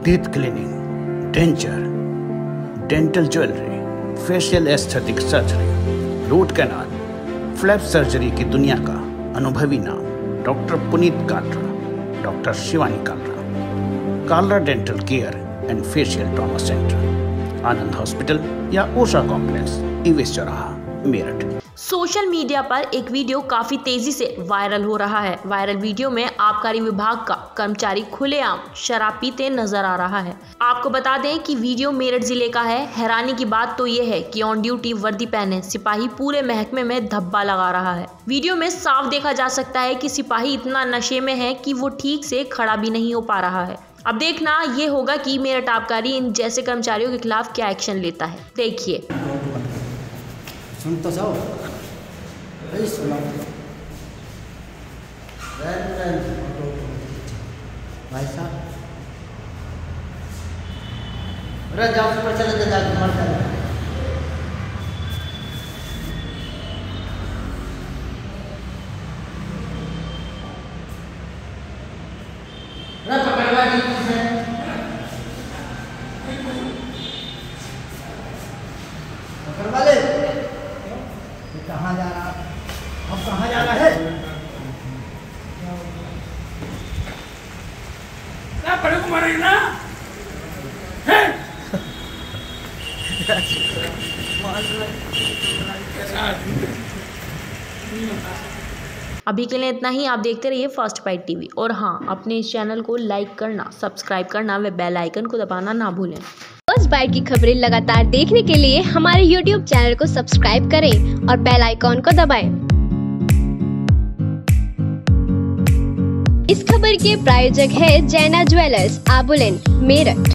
Teeth cleaning, denture, dental jewellery, facial aesthetic surgery, root canal, flap surgery की दुनिया का अनुभवी नाम doctor Puneet Kalra, doctor Shivani Kalra, Kalra dental care and facial trauma centre, Anand hospital या Osha complex, ईवेस चौराहा, Meerut. Social media पर एक वीडियो काफी तेजी से वायरल हो रहा है। वायरल वीडियो में आबकारी विभाग का कर्मचारी खुलेआम शराब पीते नजर आ रहा है। आपको बता दें कि वीडियो मेरठ जिले का है। हैरानी की बात तो ये है कि ऑन ड्यूटी वर्दी पहने सिपाही पूरे महकमे में धब्बा लगा रहा है। वीडियो में साफ देखा जा सकता है कि सिपाही इतना नशे में है कि वो ठीक से खड़ा भी नहीं हो पा रहा है। अब देखना ये होगा कि मेरठ आबकारी इन जैसे कर्मचारियों के खिलाफ क्या एक्शन लेता है। देखिए। सुन तो जाओ भाई साहब, अरे जाओ ऊपर चले जाओ, मर जाओ। अरे पकड़वा दी तुझे, पकड़वा ले। कहाँ जा रहा, अब कहाँ जाना है? ना बड़े को मारेगी ना? अभी के लिए इतना ही। आप देखते रहिए फर्स्ट बाइट टीवी और हाँ, अपने इस चैनल को लाइक करना, सब्सक्राइब करना व बेल आइकन को दबाना ना भूलें। फर्स्ट बाइट की खबरें लगातार देखने के लिए हमारे YouTube चैनल को सब्सक्राइब करें और बेल आइकॉन को दबाएं। इस खबर के प्रायोजक है जैना ज्वेलर्स, आबुलेन, मेरठ।